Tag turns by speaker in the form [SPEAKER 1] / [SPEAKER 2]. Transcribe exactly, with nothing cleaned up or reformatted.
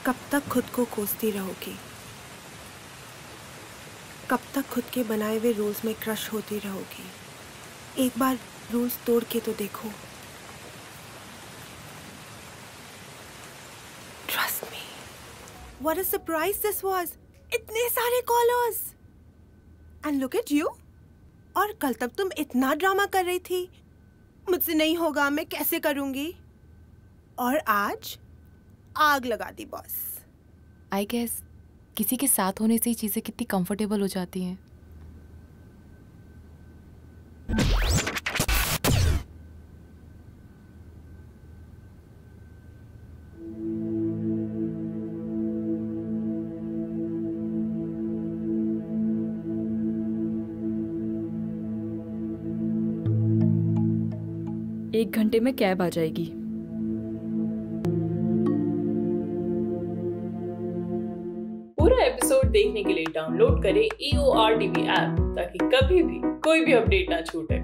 [SPEAKER 1] कब तक खुद को कोसती रहोगी? कब तक खुद के बनाए हुए रूल्स में क्रश होती रहोगी? एक बार रूल्स तोड़ के तो देखो। Trust me. What a surprise this was. इतने सारे callers. And look at you. और कल तक तुम इतना ड्रामा कर रही थी, मुझसे नहीं होगा, मैं कैसे करूंगी? और आज आग लगा दी बॉस।
[SPEAKER 2] आई गेस किसी के साथ होने से ही चीजें कितनी कंफर्टेबल हो जाती हैं।
[SPEAKER 3] एक घंटे में कैब आ जाएगी।
[SPEAKER 4] पूरा एपिसोड देखने के लिए डाउनलोड करें E O R T V app ताकि कभी भी कोई भी अपडेट ना छूटे।